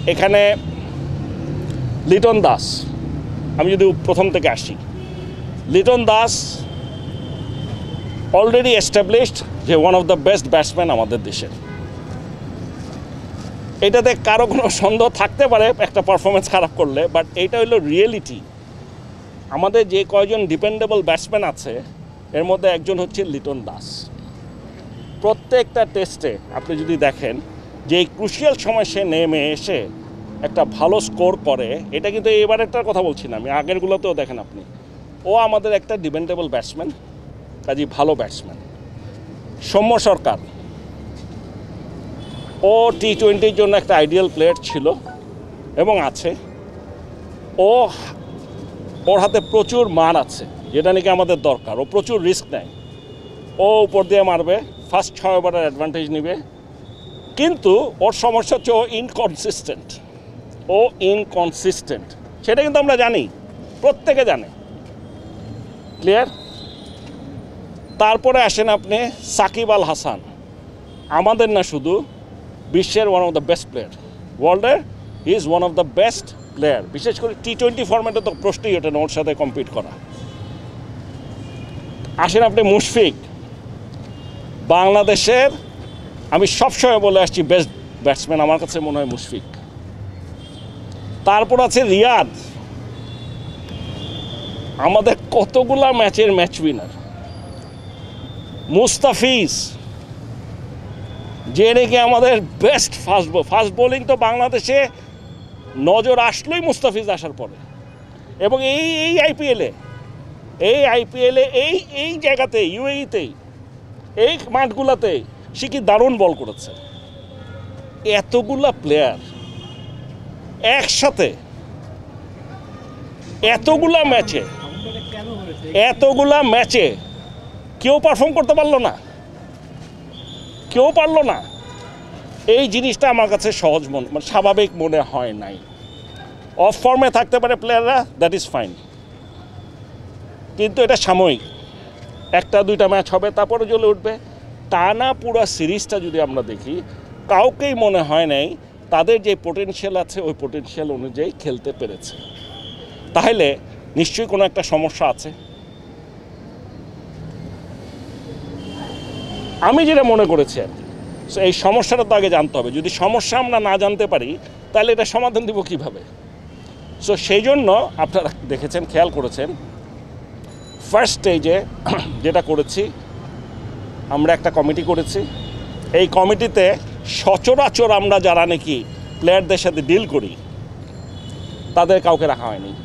এখানে লিটন দাস, আমি যদি প্রথম থেকে আসি, লিটন দাস অলরেডি এস্টাবলিশড যে one of the best batsman আমাদের দেশের। এটাতে কারো কোনো সন্দেহ থাকতে পারে একটা পারফরমেন্স খারাপ করলে, বাট এইটা হলো রিয়েলিটি। আমাদের যে কয়জন ডিপেন্ডেবল ব্যাটসম্যান আছে এর মধ্যে একজন হচ্ছে লিটন দাস। প্রত্যেকটা টেস্টে আপনি যদি দেখেন যে এই ক্রুশিয়াল সময় সে নেমে এসে একটা ভালো স্কোর করে, এটা কিন্তু এবারেরটার কথা বলছি না, আমি আগেরগুলোতেও দেখেন আপনি, ও আমাদের একটা ডিপেন্ডেবল ব্যাটসম্যান, কাজেই ভালো ব্যাটসম্যান। সৌম্য সরকার, ও টি-20-র জন্য একটা আইডিয়াল প্লেয়ার ছিল এবং আছে। ওর হাতে প্রচুর মান আছে, যেটা নাকি আমাদের দরকার। ও প্রচুর রিস্ক নেয়, ও উপর দিয়ে মারবে, ফার্স্ট 6 ওভারের অ্যাডভান্টেজ নেবে। কিন্তু ওর সমস্যা হচ্ছে ও ইনকনসিস্টেন্ট, সেটা কিন্তু আমরা জানি, প্রত্যেকে জানে। ক্লিয়ার? তারপরে আসেন আপনি সাকিব আল হাসান, আমাদের না শুধু বিশ্বের one of the best player, ওয়ার্ল্ডের he is one of the best player. বিশেষ করে টি-20 ফরম্যাটে তো প্রশ্নই ওঠে না ওর সাথে কম্পিট করা। আসেন আপনি মুশফিক, বাংলাদেশের আমি সবসময় বলে আসছি বেস্ট ব্যাটসম্যান আমার কাছে মনে হয় মুশফিক। তারপর আছে রিয়াদ, আমাদের কতগুলা ম্যাচের ম্যাচ উইনার। মুস্তাফিজ, যে নাকি আমাদের বেস্ট ফাস্ট বোলিং, তো বাংলাদেশে নজর আসলোই মুস্তাফিজ আসার পরে। এবং এই আইপিএলে এই জায়গাতে ইউএইতেই এই মাঠগুলোতে সে কি দারুণ বল করেছে। এতগুলা প্লেয়ার একসাথে এতগুলা ম্যাচে কেউ পারফর্ম করতে পারলো না। এই জিনিসটা আমার কাছে স্বাভাবিক মনে হয় নাই। অফ ফর্মে থাকতে পারে প্লেয়াররা, দ্যাট ইজ ফাইন, কিন্তু এটা সাময়িক, 1-2টা ম্যাচ হবে তারপরে জ্বলে উঠবে। টানা পুরো সিরিজটা যদি আমরা দেখি, কাউকেই মনে হয় নাই তাদের যে পোটেনশিয়াল আছে ওই পোটেনশিয়াল অনুযায়ী খেলতে পেরেছে। তাহলে নিশ্চয়ই কোনো একটা সমস্যা আছে। আমি যেটা মনে করেছি আর কি, এই সমস্যাটা তো আগে জানতে হবে। যদি সমস্যা আমরা না জানতে পারি তাহলে এটা সমাধান দিব কীভাবে? সো সেই জন্য আপনারা দেখেছেন, খেয়াল করেছেন, ফার্স্ট স্টেজে যেটা করেছি, আমরা একটা কমিটি করেছি। এই কমিটিতে সচরাচর আমরা যারা নাকি প্লেয়ারদের সাথে ডিল করি তাদের কাউকে রাখা হয়নি।